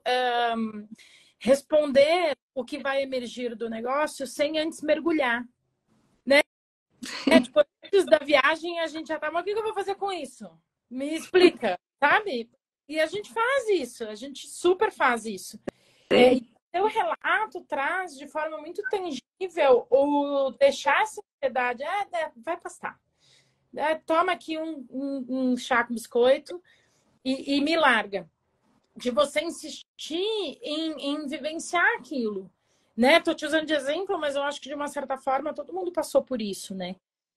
um, responder o que vai emergir do negócio sem antes mergulhar, né? É, tipo, antes da viagem, a gente já tá, mas o que eu vou fazer com isso? Me explica, sabe? E a gente faz isso, a gente super faz isso. É, e o seu relato traz de forma muito tangível o deixar essa ansiedade, é, é, vai passar. É, toma aqui um, um, um chá com biscoito e, e me larga. De você insistir em, em vivenciar aquilo. Né? Tô te usando de exemplo, mas eu acho que de uma certa forma todo mundo passou por isso, né?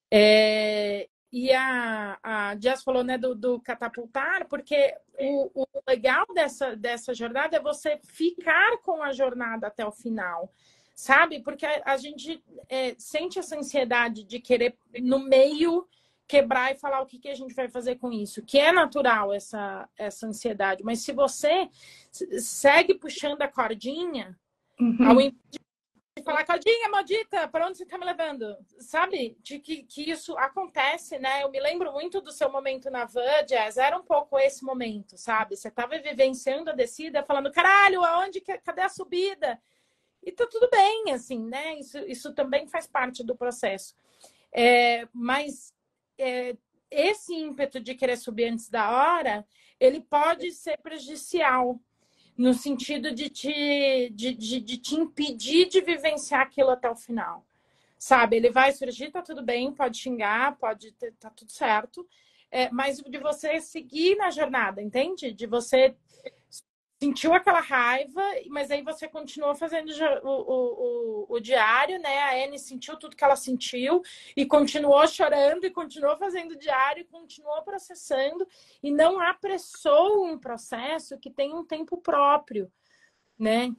É... E a, a Jess falou, né, do, do catapultar, porque o, o legal dessa, dessa jornada é você ficar com a jornada até o final, sabe? Porque a, a gente é, sente essa ansiedade de querer, no meio, quebrar e falar o que, que a gente vai fazer com isso, que é natural essa, essa ansiedade. Mas se você segue puxando a cordinha, uhum. ao invés de falar, Claudinha, maldita, para onde você está me levando? Sabe? De que, que isso acontece, né? Eu me lembro muito do seu momento na van, Jazz, era um pouco esse momento, sabe? Você estava vivenciando a descida, falando, caralho, aonde, que, cadê a subida? E tá tudo bem, assim, né? Isso, isso também faz parte do processo. É, mas é, esse ímpeto de querer subir antes da hora, ele pode ser prejudicial, no sentido de te, de, de, de te impedir de vivenciar aquilo até o final. Sabe? Ele vai surgir, tá tudo bem, pode xingar, pode ter, tá tudo certo, é, mas de você seguir na jornada, entende? De você sentiu aquela raiva, mas aí você continuou fazendo o, o, o, o diário, né? A Anne sentiu tudo que ela sentiu e continuou chorando e continuou fazendo o diário, continuou processando e não apressou um processo que tem um tempo próprio, né?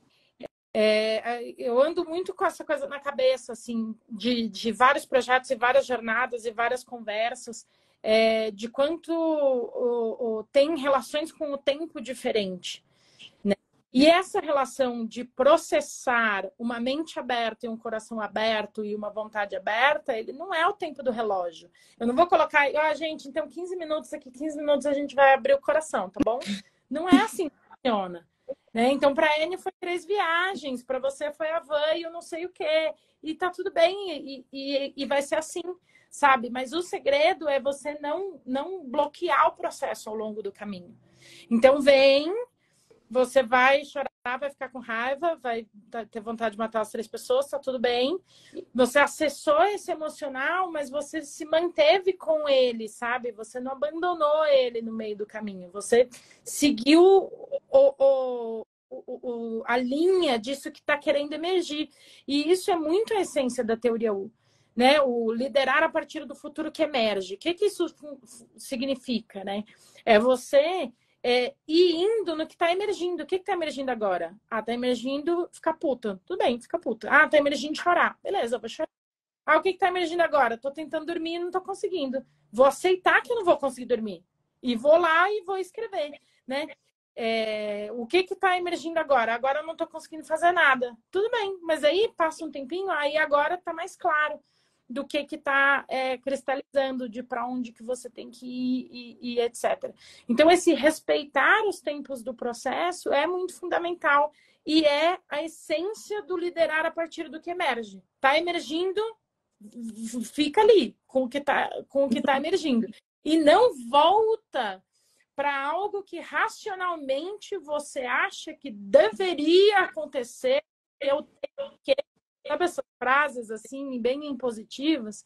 É, eu ando muito com essa coisa na cabeça, assim, de, de vários projetos e várias jornadas e várias conversas, é, de quanto o, o, tem relações com o tempo diferente. E essa relação de processar uma mente aberta e um coração aberto e uma vontade aberta, ele não é o tempo do relógio. Eu não vou colocar, ah, gente, então quinze minutos aqui, quinze minutos a gente vai abrir o coração, tá bom? Não é assim que funciona. Né? Então, para a Anne foi três viagens, para você foi a van e eu não sei o quê. E tá tudo bem, e, e, e vai ser assim, sabe? Mas o segredo é você não, não bloquear o processo ao longo do caminho. Então, vem... Você vai chorar, vai ficar com raiva, vai ter vontade de matar as três pessoas, tá tudo bem. Você acessou esse emocional, mas você se manteve com ele, sabe? Você não abandonou ele no meio do caminho. Você seguiu o, o, o, o, a linha disso que está querendo emergir. E isso é muito a essência da teoria U. Né? O liderar a partir do futuro que emerge. O que, que isso significa? Né? É você... É, e indo no que está emergindo. O que está emergindo agora? Ah, está emergindo ficar puta. Tudo bem, fica puta. Ah, está emergindo chorar. Beleza, eu vou chorar. Ah, o que está emergindo agora? Estou tentando dormir e não estou conseguindo. Vou aceitar que eu não vou conseguir dormir. E vou lá e vou escrever. Né? É, o que está emergindo agora? Agora eu não estou conseguindo fazer nada. Tudo bem, mas aí passa um tempinho, aí agora está mais claro do que que está é, cristalizando, de para onde que você tem que ir e, e etcétera. Então, esse respeitar os tempos do processo é muito fundamental e é a essência do liderar a partir do que emerge. Está emergindo, fica ali com o que está com o que tá emergindo. E não volta para algo que racionalmente você acha que deveria acontecer, eu tenho que... Sabe essas frases assim, bem impositivas,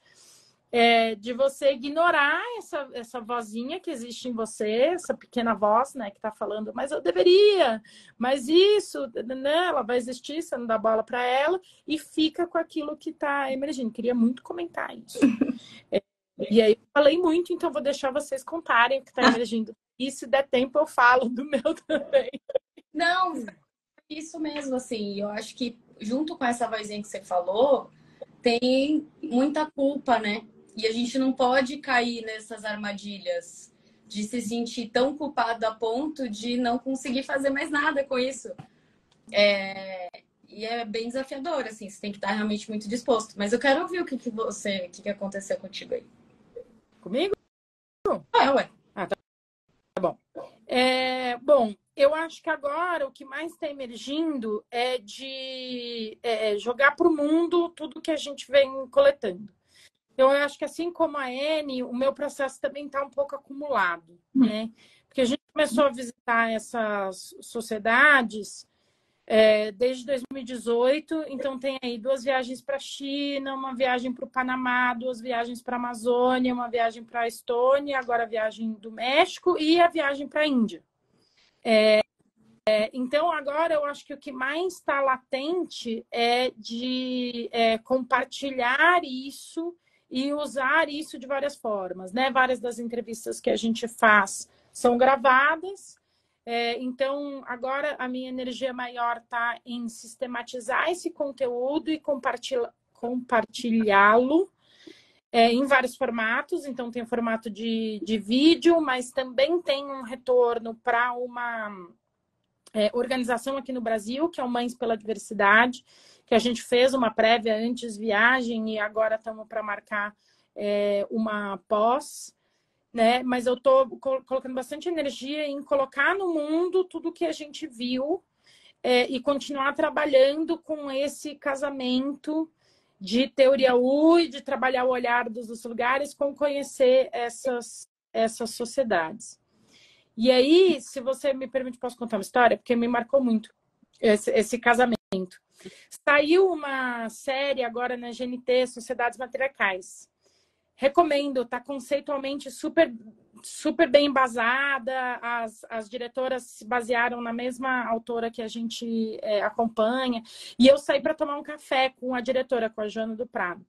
é, de você ignorar essa, essa vozinha que existe em você, essa pequena voz, né, que está falando, mas eu deveria, mas isso, né, ela vai existir, você não dá bola para ela, e fica com aquilo que está emergindo. Queria muito comentar isso. É, e aí eu falei muito, então vou deixar vocês contarem o que está emergindo. E se der tempo, eu falo do meu também. Não, isso mesmo, assim, eu acho que junto com essa vozinha que você falou, tem muita culpa, né? E a gente não pode cair nessas armadilhas de se sentir tão culpado a ponto de não conseguir fazer mais nada com isso. É... E é bem desafiador, assim, você tem que estar realmente muito disposto. Mas eu quero ouvir o que, que você, o que, que aconteceu contigo aí. Comigo? É, ué. Ah, tá, tá bom. É, bom, eu acho que agora o que mais está emergindo é de é, jogar para o mundo tudo que a gente vem coletando. Então, eu acho que assim como a Anne, o meu processo também está um pouco acumulado, né? Porque a gente começou a visitar essas sociedades é, desde dois mil e dezoito, então tem aí duas viagens para a China, uma viagem para o Panamá, duas viagens para a Amazônia, uma viagem para a Estônia, agora a viagem do México e a viagem para a Índia. É, é, então, agora eu acho que o que mais está latente é de é, compartilhar isso e usar isso de várias formas, né? Várias das entrevistas que a gente faz são gravadas. É, então, agora a minha energia maior está em sistematizar esse conteúdo e compartilhar, compartilhá-lo é, em vários formatos. Então, tem o formato de, de vídeo, mas também tem um retorno para uma é, organização aqui no Brasil, que é o Mães pela Diversidade, que a gente fez uma prévia antes viagem e agora estamos para marcar é, uma pós. Né? Mas eu estou colocando bastante energia em colocar no mundo tudo que a gente viu é, e continuar trabalhando com esse casamento de teoria U e de trabalhar o olhar dos, dos lugares com conhecer essas, essas sociedades. E aí, se você me permite, posso contar uma história? Porque me marcou muito esse, esse casamento. Saiu uma série agora na G N T, Sociedades Matriarcais. Recomendo, está conceitualmente super, super bem embasada. As, as diretoras se basearam na mesma autora que a gente é, acompanha. E eu saí para tomar um café com a diretora, com a Joana do Prado.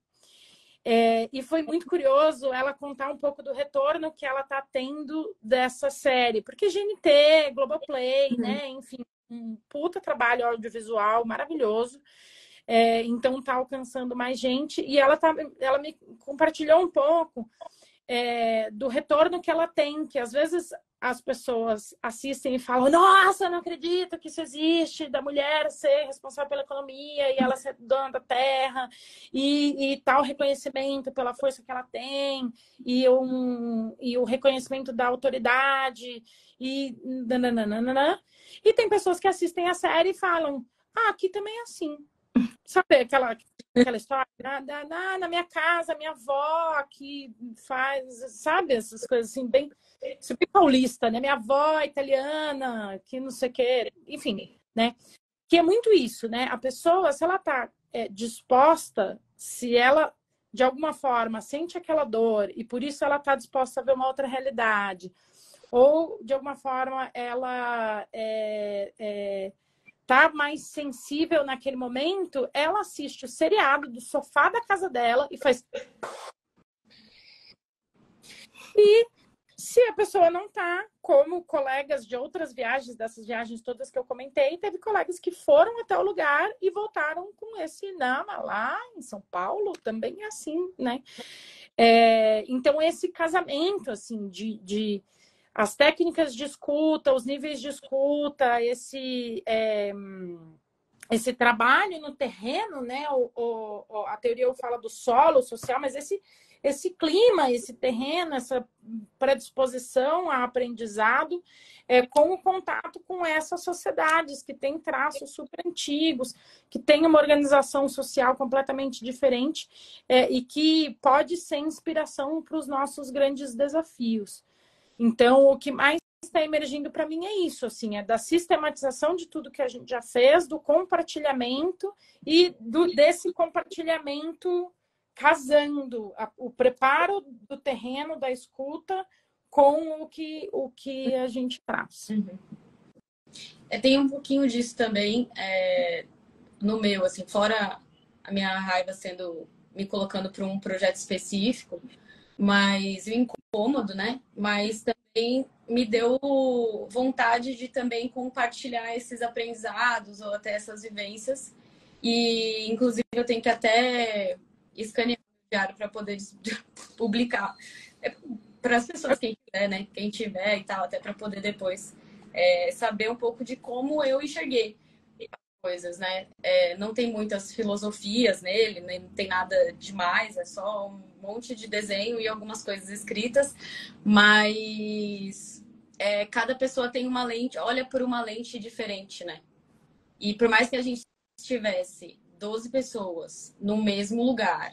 É, e foi muito curioso ela contar um pouco do retorno que ela está tendo dessa série. Porque G N T, Globoplay, uhum. né? Enfim, um puta trabalho audiovisual maravilhoso. É, então tá alcançando mais gente e ela, tá, ela me compartilhou um pouco é, do retorno que ela tem, que às vezes as pessoas assistem e falam, nossa, não acredito que isso existe, da mulher ser responsável pela economia e ela ser dona da terra e, e tal reconhecimento pela força que ela tem e, um, e o reconhecimento da autoridade e nananana. E tem pessoas que assistem a série e falam, ah, aqui também é assim. Sabe aquela, aquela história? Na, na, na minha casa, minha avó que faz, sabe? Essas coisas assim, bem, bem paulista, né? Minha avó italiana, que não sei o quê, enfim, né? Que é muito isso, né? A pessoa, se ela tá é, disposta, se ela, de alguma forma, sente aquela dor e por isso ela tá disposta a ver uma outra realidade, ou, de alguma forma, ela é, é, tá mais sensível naquele momento, ela assiste o seriado do sofá da casa dela e faz... E se a pessoa não tá, como colegas de outras viagens, dessas viagens todas que eu comentei, teve colegas que foram até o lugar e voltaram com esse, não, mas lá em São Paulo também é assim, né? É, então, esse casamento, assim, de... de as técnicas de escuta, os níveis de escuta, esse, é, esse trabalho no terreno, né? O, o, a teoria fala do solo social, mas esse, esse clima, esse terreno, essa predisposição a aprendizado, é, com o contato com essas sociedades que têm traços super antigos, que têm uma organização social completamente diferente, é, e que pode ser inspiração para os nossos grandes desafios. Então, o que mais está emergindo para mim é isso, assim, é da sistematização de tudo que a gente já fez, do compartilhamento e do, desse compartilhamento casando a, o preparo do terreno, da escuta, com o que, o que a gente traz. Uhum. É, tem um pouquinho disso também é, no meu, assim, fora a minha raiva sendo, me colocando para um projeto específico, mas o incômodo, né? Mas também me deu vontade de também compartilhar esses aprendizados ou até essas vivências. E, inclusive, eu tenho que até escanear o diário para poder publicar. É, para as pessoas, quem tiver, né? Quem tiver e tal, até para poder depois é, saber um pouco de como eu enxerguei coisas, né? É, não tem muitas filosofias nele, nem não tem nada demais, é só um monte de desenho e algumas coisas escritas, mas é, cada pessoa tem uma lente, olha por uma lente diferente, né? E por mais que a gente tivesse doze pessoas no mesmo lugar,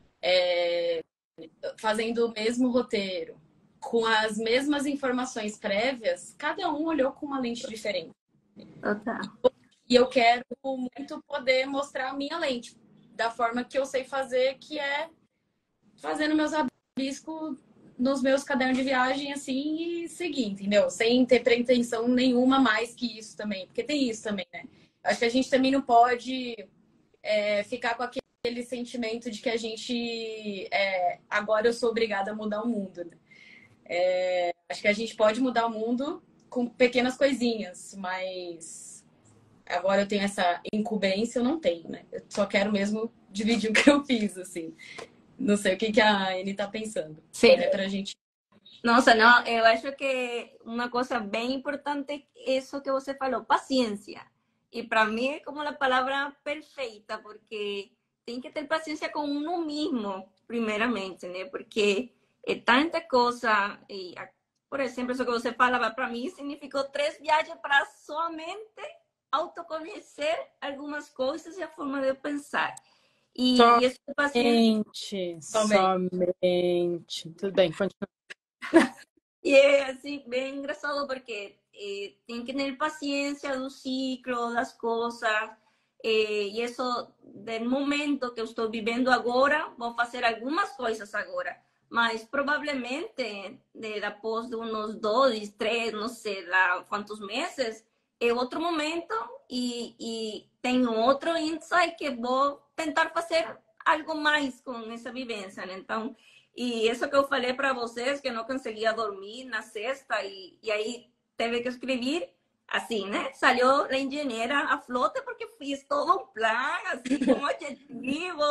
é, fazendo o mesmo roteiro, com as mesmas informações prévias, cada um olhou com uma lente diferente. Total. E eu quero muito poder mostrar a minha lente, da forma que eu sei fazer, que é fazendo meus rabiscos nos meus cadernos de viagem, assim, e seguir, entendeu? Sem ter pretensão nenhuma mais que isso também. Porque tem isso também, né? Acho que a gente também não pode é, ficar com aquele sentimento de que a gente... É, agora eu sou obrigada a mudar o mundo, né? É, acho que a gente pode mudar o mundo com pequenas coisinhas, mas... Agora eu tenho essa incumbência, eu não tenho, né? Eu só quero mesmo dividir o que eu fiz, assim. Não sei o que, que a Anny tá pensando. Sim. É pra gente... Nossa, não, eu acho que uma coisa bem importante é isso que você falou, paciência. E para mim é como a palavra perfeita, porque tem que ter paciência com uno mesmo, primeiramente, né? Porque é tanta coisa... E, por exemplo, isso que você falava, para mim significou três viagens para somente... autoconhecer algumas coisas e a forma de pensar. E, Somente, e esse paciente... somente. Tudo bem, continua. E é assim, bem engraçado, porque eh, tem que ter paciência do ciclo, das coisas. Eh, e isso, do momento que eu estou vivendo agora, vou fazer algumas coisas agora. Mas provavelmente, depois de uns dois, três, não sei lá quantos meses, é outro momento e, e tenho outro insight que vou tentar fazer algo mais com essa vivência, né? Então, e isso que eu falei para vocês, que não conseguia dormir na sexta e, e aí teve que escrever assim, né? Saiu a engenheira a flote porque fiz todo um plano, assim, com objetivo,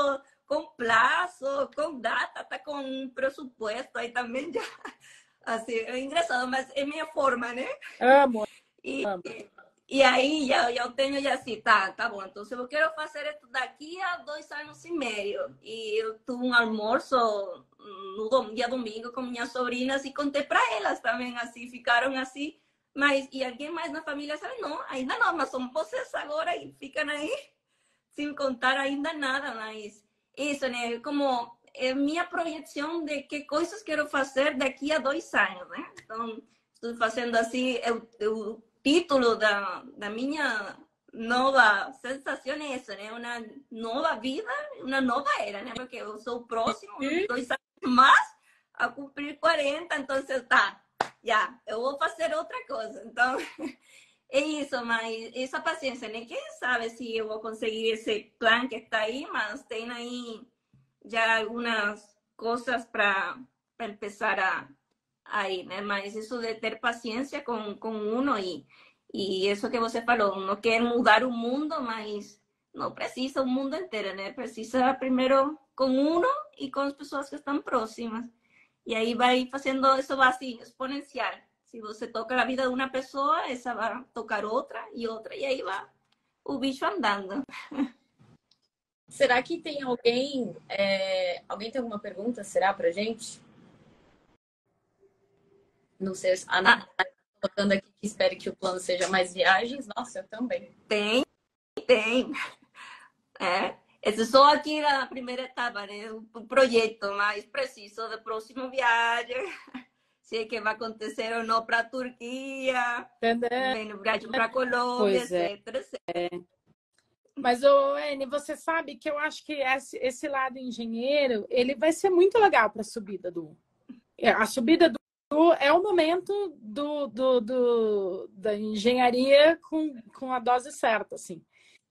com prazo, com data, tá com um pressuposto aí também já. Assim, é engraçado, mas é minha forma, né? Amo, E, amo. e aí já, eu tenho já assim, tá, tá bom. Então, se eu quero fazer isso daqui a dois anos e meio. E eu tive um almoço no dia domingo com minhas sobrinhas e contei para elas também, assim, ficaram assim. Mas, e alguém mais na família sabe, não, ainda não, mas são vocês agora e ficam aí sem contar ainda nada, mas isso, né? Como é minha projeção de que coisas quero fazer daqui a dois anos, né? Então, estou fazendo assim, o, o título da, da minha nova sensação é isso, né? Uma nova vida, uma nova era, né? Porque eu sou o próximo, dois anos mais, a cumprir quarenta, então tá, já, eu vou fazer outra coisa. Então, é isso, mas essa paciência, né? Quem sabe se eu vou conseguir esse plan que está aí, mas tem aí já algumas coisas para começar a, a ir, né? Mas isso de ter paciência com, com uno e, e isso que você falou, não quer mudar o mundo, mas não precisa o mundo inteiro, né? Precisa primeiro com uno e com as pessoas que estão próximas. E aí vai fazendo isso vai assim, exponencial. Se você toca a vida de uma pessoa, essa vai tocar outra e outra, e aí vai o bicho andando. Será que tem alguém... É... Alguém tem alguma pergunta, será, pra gente? Não sei, a Ana tá colocando aqui que espere que o plano seja mais viagens. Nossa, eu também. Tem, tem. É. Essa é só aqui a primeira etapa, né? O projeto, mas preciso da próxima viagem. Se é que vai acontecer ou não para a Turquia, vem no Brasil para a Colômbia, Pois é. etc, etcétera. Mas, ô, Eni, você sabe que eu acho que esse, esse lado engenheiro, ele vai ser muito legal para a subida do... A subida do é o momento do, do, do, da engenharia com, com a dose certa, assim.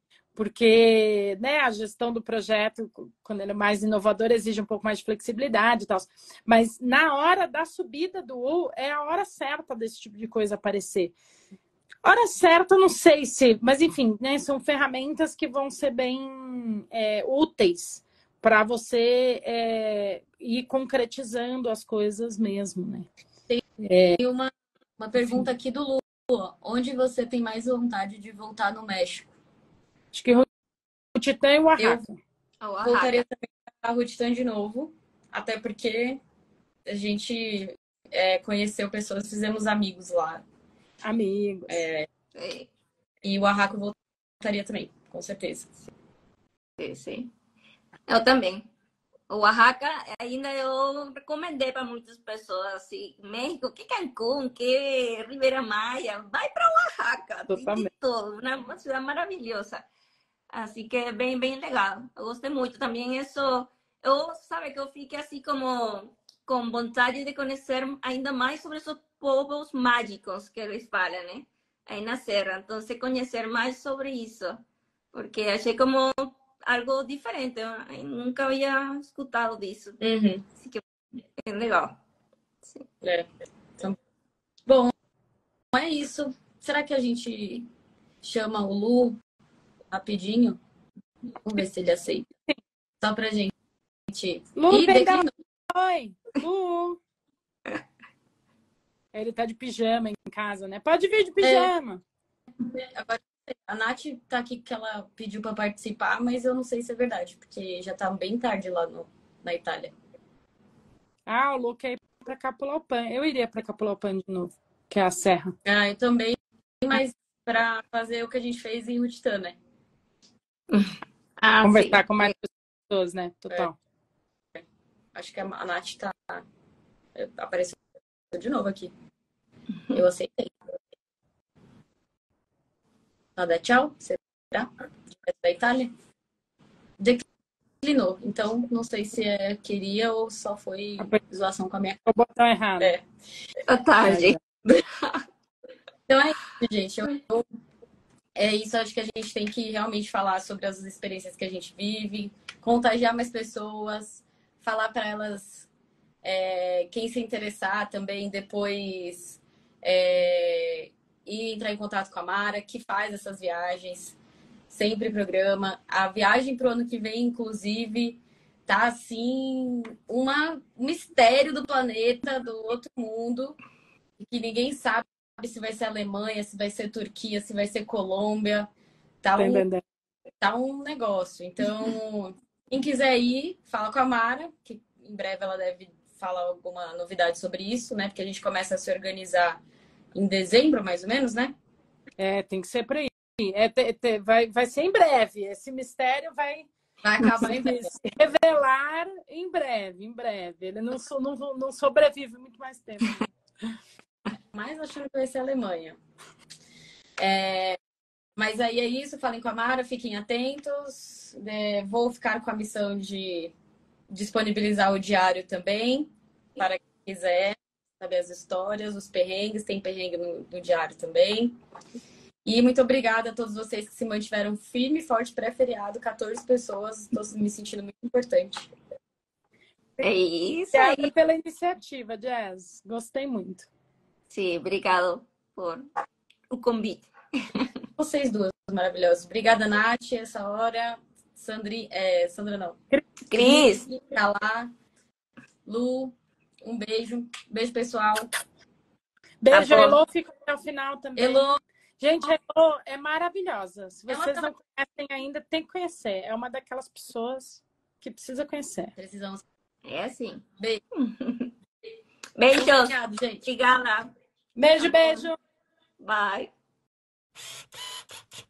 Porque, né, a gestão do projeto, quando ele é mais inovador, exige um pouco mais de flexibilidade e tal. Mas na hora da subida do U, é a hora certa desse tipo de coisa aparecer. Hora certa, não sei se... Mas, enfim, né, são ferramentas que vão ser bem é, úteis para você é, ir concretizando as coisas mesmo, né? Tem é, uma, uma pergunta aqui do Lu. Onde você tem mais vontade de voltar no México? Acho que o Titã e o Oaxaca. Eu voltaria também para o Titã de novo, até porque a gente é, conheceu pessoas, fizemos amigos lá. Amigos. É, e o Oaxaca eu voltaria também, com certeza. Sim, sim. Eu também. O Oaxaca, ainda eu recomendei para muitas pessoas, assim, México, que Cancún, que Ribeira Maya, vai para Oaxaca, tem de tudo, uma, uma cidade maravilhosa. Assim que é bem, bem legal. Eu gostei muito também isso. Eu, sabe, que eu fiquei assim como com vontade de conhecer ainda mais sobre esses povos mágicos que eles falam, né? Aí na Serra. Então, conhecer mais sobre isso. Porque achei como algo diferente. Eu nunca havia escutado disso. Uhum. Assim que é legal. Sim. É. Então, bom, é isso. Será que a gente chama o Lu rapidinho? Vamos ver se ele aceita. Só pra gente... Lu, e declinou. Oi, Lu. Ele tá de pijama em casa, né? Pode vir de pijama. É. Agora, a Nath tá aqui que ela pediu pra participar, mas eu não sei se é verdade, porque já tá bem tarde lá no, na Itália. Ah, o Lu quer ir pra Capulaupan. Eu iria pra Capulaupan de novo, que é a serra. Ah, eu também, mas pra fazer o que a gente fez em Rutitã, né? Ah, conversar sim. com mais pessoas, né? Total. É. Acho que a Nath tá... apareceu de novo aqui. Eu aceitei. Nada, tchau. Será? Da Itália? Declinou. Então, não sei se é queria ou só foi zoação com a minha... O botão errado. É. Boa tarde. Então é isso, gente. Eu, eu, é isso, acho que a gente tem que realmente falar sobre as experiências que a gente vive, contagiar mais pessoas, falar para elas, é, quem se interessar também, depois é, ir entrar em contato com a Mara, que faz essas viagens, sempre programa. A viagem para o ano que vem, inclusive, tá assim, uma, um mistério do planeta, do outro mundo, que ninguém sabe se vai ser Alemanha, se vai ser Turquia, se vai ser Colômbia. Tá Tá um, entendendo? tá um negócio. Então, quem quiser ir, fala com a Mara, que em breve ela deve falar alguma novidade sobre isso, né? Porque a gente começa a se organizar em dezembro, mais ou menos, né? É, tem que ser por aí. É, te- te- vai, vai ser em breve. Esse mistério vai Vai acabar em se, breve. se revelar em breve, em breve. Ele não, so- não, não sobrevive muito mais tempo. Mas achando que vai ser a Alemanha. É, mas aí é isso, falem com a Mara, fiquem atentos. É, vou ficar com a missão de disponibilizar o diário também, para quem quiser saber as histórias, os perrengues, tem perrengue no, no diário também. E muito obrigada a todos vocês que se mantiveram firme e forte pré-feriado, quatorze pessoas, estou me sentindo muito importante. É isso aí. Obrigada pela iniciativa, Jazz. Gostei muito. Sim, obrigado por o convite. Vocês duas maravilhosas. Obrigada, Nath, essa hora. Sandri, é, Sandra não. Cris, Tá lá. Lu, um beijo. Beijo, pessoal. Beijo, Tá bom. Elô. Fica até o final também. Elô, Gente, a Elô é maravilhosa. Se Ela vocês tá- não conhecem ainda, tem que conhecer. É uma daquelas pessoas que precisa conhecer. precisamos. é assim. Beijo. Beijos. Obrigado, gente. Obrigada. Beijo, beijo. Bye.